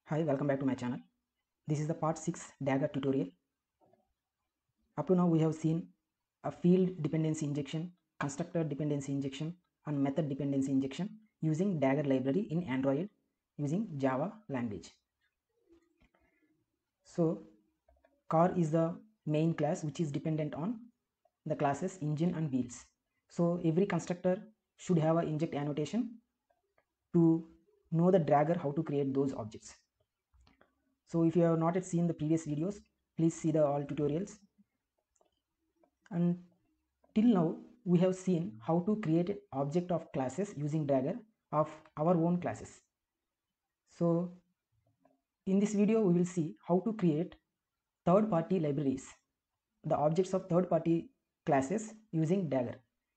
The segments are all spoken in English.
Hi, welcome back to my channel. This is the part 6 Dagger tutorial. Up to now we have seen a field dependency injection, constructor dependency injection and method dependency injection using Dagger library in Android using Java language. So car is the main class which is dependent on the classes engine and wheels. So every constructor should have an inject annotation to know the Dagger how to create those objects. So if you have not yet seen the previous videos, please see the all tutorials. And till now we have seen how to create an object of classes using Dagger of our own classes. So in this video we will see how to create third-party libraries, the objects of third-party classes using Dagger.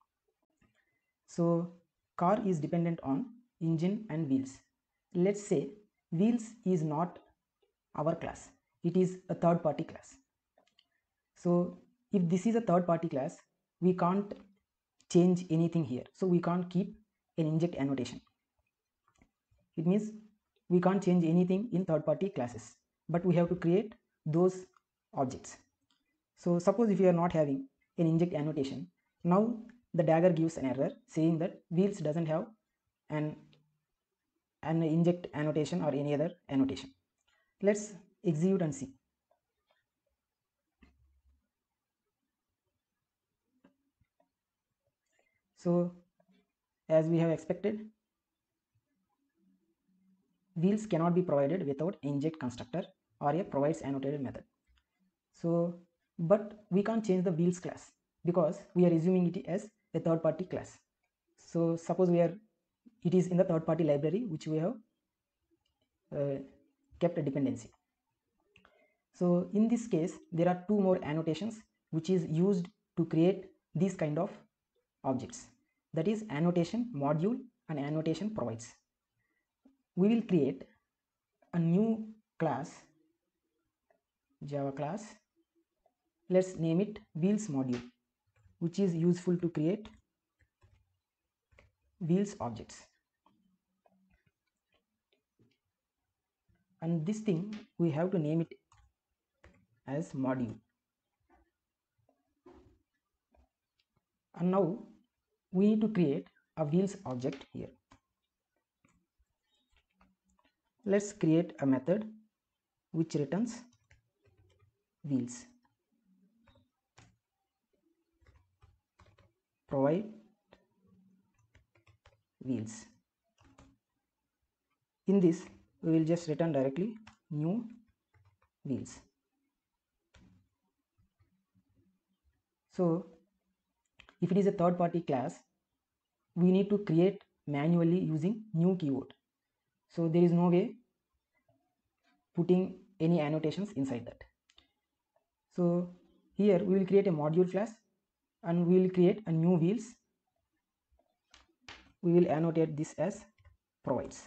So car is dependent on engine and wheels. Let's say wheels is not our class, it is a third-party class. So if this is a third-party class, we can't change anything here, so we can't keep an inject annotation. It means we can't change anything in third-party classes, but we have to create those objects. So suppose if you are not having an inject annotation, now the Dagger gives an error saying that wheels doesn't have an inject annotation or any other annotation. Let's execute and see. So as we have expected, wheels cannot be provided without inject constructor or a provides annotated method. So but we can't change the wheels class because we are assuming it as a third party class. So suppose it is in the third party library which we have kept a dependency. So in this case there are two more annotations which is used to create these kind of objects, that is annotation module and annotation provides. We will create a new class, Java class. Let's name it wheels module, which is useful to create wheels objects. And this thing we have to name it as module. And now we need to create a wheels object here. Let's create a method which returns wheels. Provide wheels. In this we will just return directly new wheels. So if it is a third party class, we need to create manually using new keyword. So there is no way putting any annotations inside that. So here we will create a module class and we will create a new wheels. We will annotate this as provides.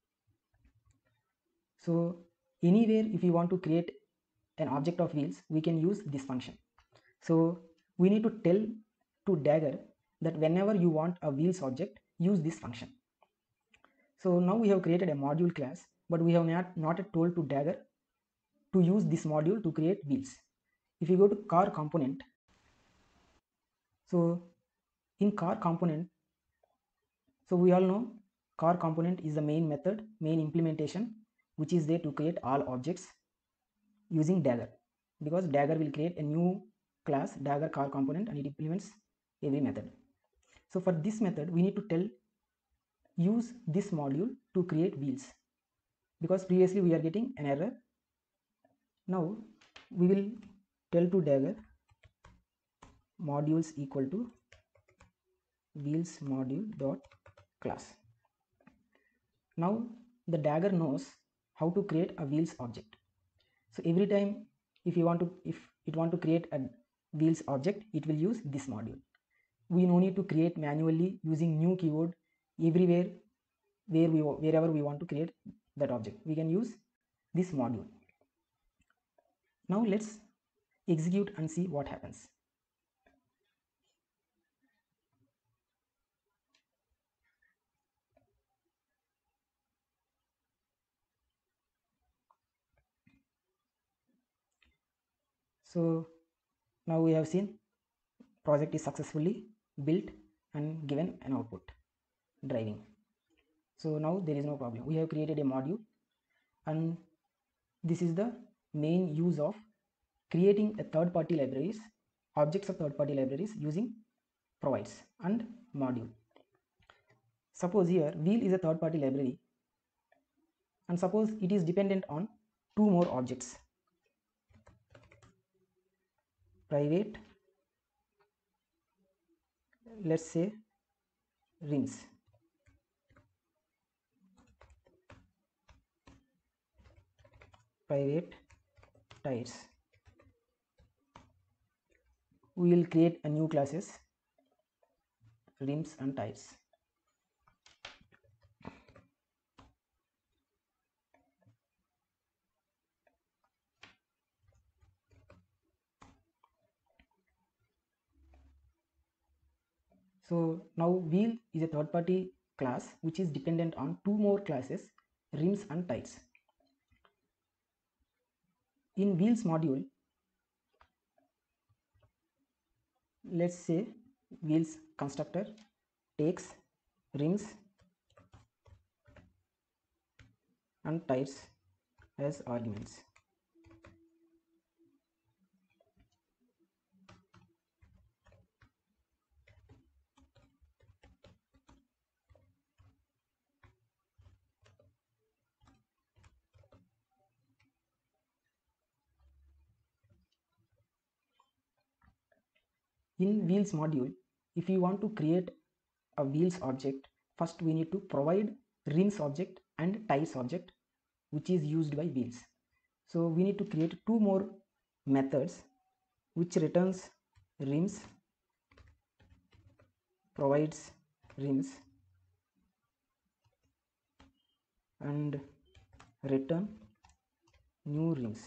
So anywhere if you want to create an object of wheels, we can use this function. So we need to tell to Dagger that whenever you want a wheels object, use this function. So now we have created a module class, but we have not told to Dagger to use this module to create wheels. If you go to car component, so in car component, so we all know car component is the main method, main implementation which is there to create all objects using Dagger, because Dagger will create a new class Dagger car component and it implements every method. So for this method we need to tell use this module to create wheels, because previously we are getting an error. Now we will tell to Dagger modules equal to wheels module dot class. Now the Dagger knows how to create a wheels object. So every time if it want to create a wheels object, it will use this module. We no need to create manually using new keyword everywhere wherever we want to create that object. We can use this module. Now let's execute and see what happens. So now we have seen project is successfully built and given an output driving. So now there is no problem. We have created a module, and this is the main use of creating a third-party libraries, objects of third-party libraries using provides and module. Suppose here wheel is a third-party library, and suppose it is dependent on two more objects, private, let's say rims, private tires. We will create a new classes rims and tires. So now wheel is a third party class which is dependent on two more classes, rims and tires. In wheels module, let's say wheels constructor takes rims and tires as arguments. In wheels module, if you want to create a wheels object, first we need to provide rims object and tires object which is used by wheels. So we need to create two more methods which returns rims, provides rims, and return new rims.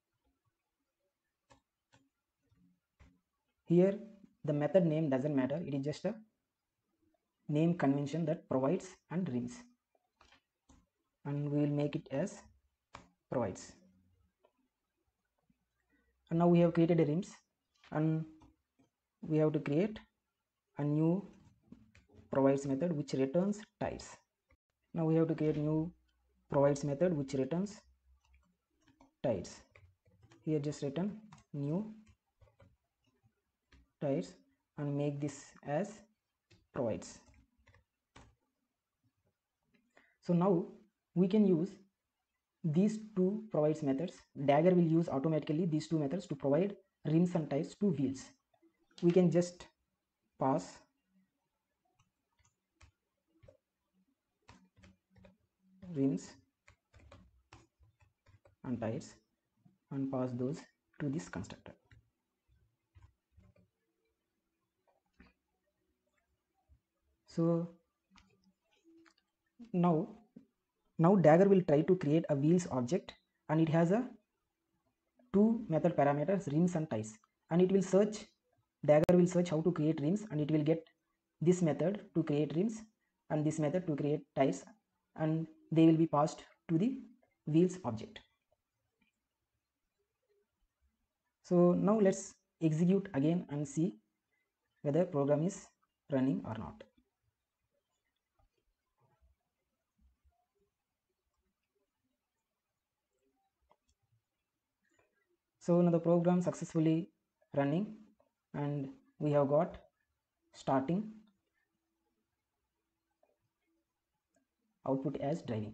Here the method name doesn't matter, it is just a name convention that provides and rims, and we will make it as provides. And now we have created a rims, and we have to create a new provides method which returns tires. Now we have to create new provides method which returns tires. Here just return new tires and make this as provides. So now we can use these two provides methods. Dagger will use automatically these two methods to provide rims and tires to wheels. We can just pass rims and tires and pass those to this constructor. So now Dagger will try to create a wheels object, and it has a two method parameters rims and tires, and it will search, Dagger will search how to create rims, and it will get this method to create rims and this method to create tires, and they will be passed to the wheels object. So now let's execute again and see whether program is running or not. So now the program successfully running, and we have got starting, output as driving.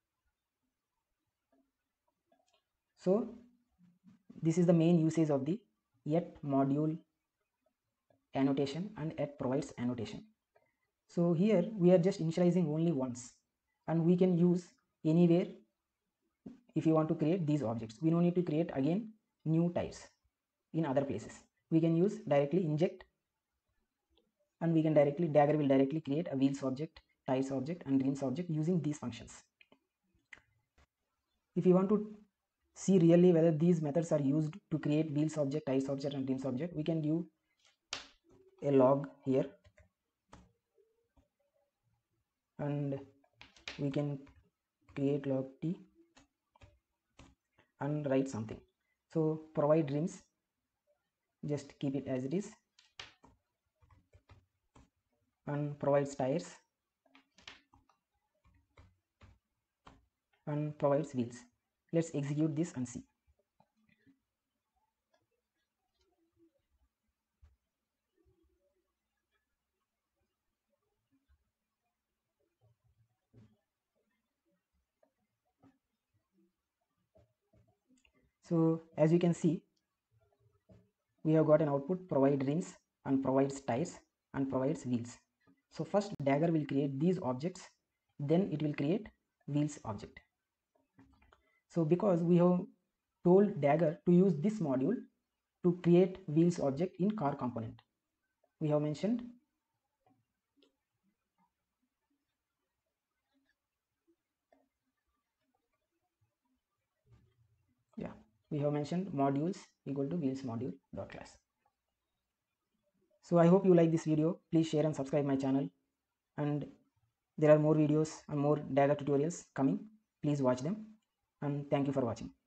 So this is the main usage of the yet module annotation and yet provides annotation. So here we are just initializing only once, and we can use anywhere. If you want to create these objects, we don't need to create again new types in other places. We can use directly inject, and we can directly, Dagger will directly create a wheels object, tires object and rims object using these functions. If you want to see really whether these methods are used to create wheels object, tires object and rims object, we can give a log here, and we can create log t and write something. So provide rims just keep it as it is, and provides tires and provides wheels. Let's execute this and see. So as you can see, we have got an output provide rims and provides tires and provides wheels. So first Dagger will create these objects, then it will create wheels object. So because we have told Dagger to use this module to create wheels object in car component, we have mentioned modules equal to wheels module dot class. So I hope you like this video. Please share and subscribe my channel, and there are more videos and more Dagger tutorials coming. Please watch them, and thank you for watching.